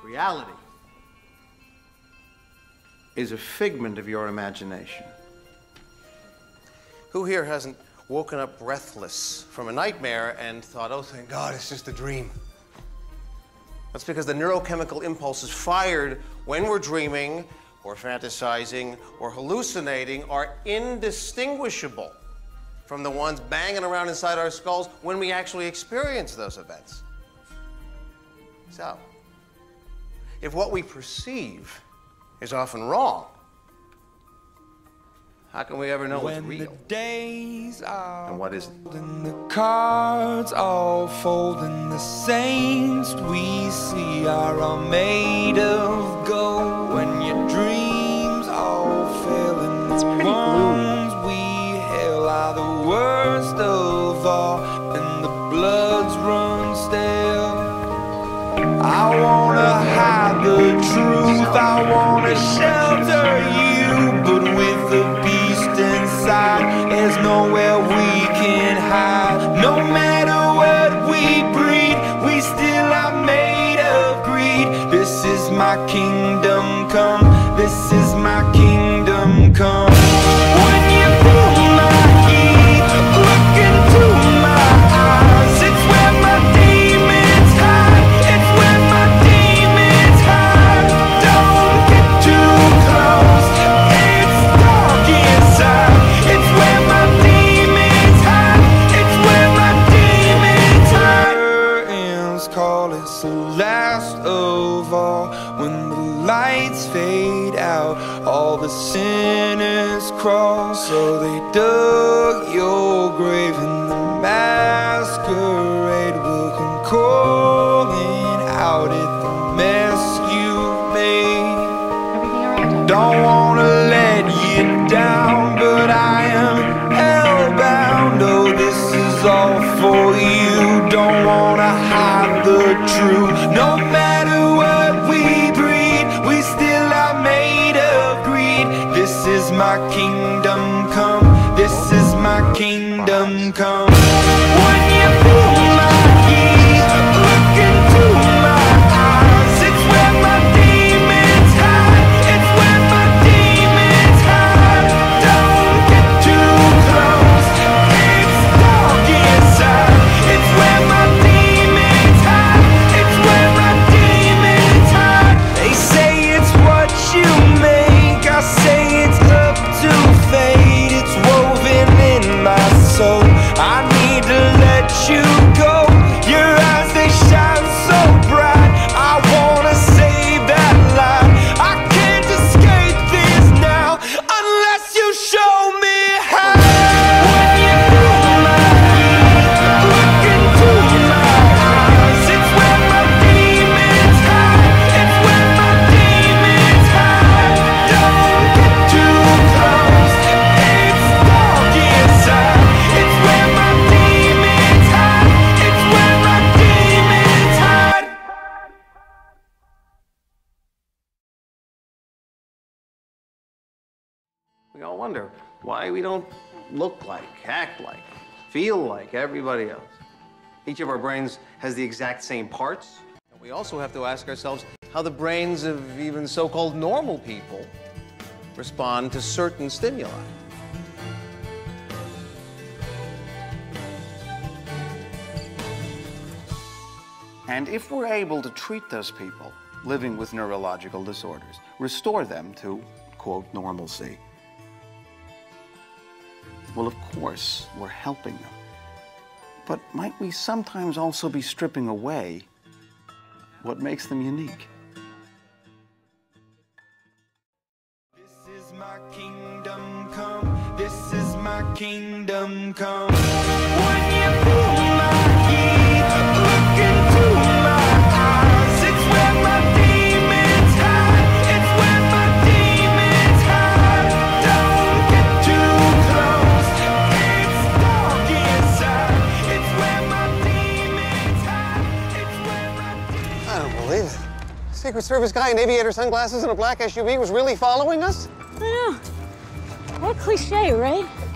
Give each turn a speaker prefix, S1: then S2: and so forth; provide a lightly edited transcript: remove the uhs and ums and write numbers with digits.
S1: Reality is a figment of your imagination. Who here hasn't woken up breathless from a nightmare and thought, oh, thank God, it's just a dream? That's because the neurochemical impulses fired when we're dreaming or fantasizing or hallucinating are indistinguishable from the ones banging around inside our skulls when we actually experience those events. So, if what we perceive is often wrong, how can we ever know what's real?
S2: The days are
S1: and what isn't?
S2: And the cards all fold and the saints we see are all made of gold. When your dreams all fail and the ones we hail are the worst of all, and the bloods run stale. I wanna hide the truth, I wanna shelter you, but with the beast inside, there's nowhere we can hide. No matter what we breed, we still are made of greed. This is my kingdom come, this is my kingdom come. When you pull my key, look into my eyes, it's where my demons hide. It's where my demons hide. Don't get too close, it's dark inside. It's where my demons hide. It's where my demons hide. Curtains call, it's the last of all. When the lights fade out, all the sinners crawl. So they dug your grave and the masquerade will come calling out at the mess you made.
S3: Everything around.
S2: Don't wanna let you down, but I am hellbound. Oh, this is all for you. Don't wanna hide the truth. No matter what we breed, we still are made of greed. This is my kingdom come, this is my kingdom come. When you pull my key, look into my eyes, it's where my demons hide. It's where my demons hide. Don't get too close, it's dark inside. It's where my demons hide. It's where my demons hide. They say it's what you make, I say it's up to fate. It's woven in my soul, I need to let you go. Your eyes, they shine so bright, I wanna save that light. I can't escape this now unless you show me how. When you pull my key, look into my eyes, it's where my demons hide. It's where my demons hide. Don't get too close, it's dark inside. It's where my demons hide. It's where my demons hide.
S1: We all wonder why we don't look like, act like, feel like everybody else. Each of our brains has the exact same parts. And we also have to ask ourselves how the brains of even so-called normal people respond to certain stimuli. And if we're able to treat those people living with neurological disorders, restore them to, quote, normalcy, well, of course, we're helping them. But might we sometimes also be stripping away what makes them unique?
S2: This is my kingdom come, this is my kingdom come. When you pull my key, look into my eyes, it's where my demons hide. It's where my demons hide. Don't get too close, it's dark inside. It's where my demons hide. It's where my demons hide.
S1: I don't believe it. Secret Service guy in aviator sunglasses and a black SUV was really following us?
S3: I know. What cliche, right?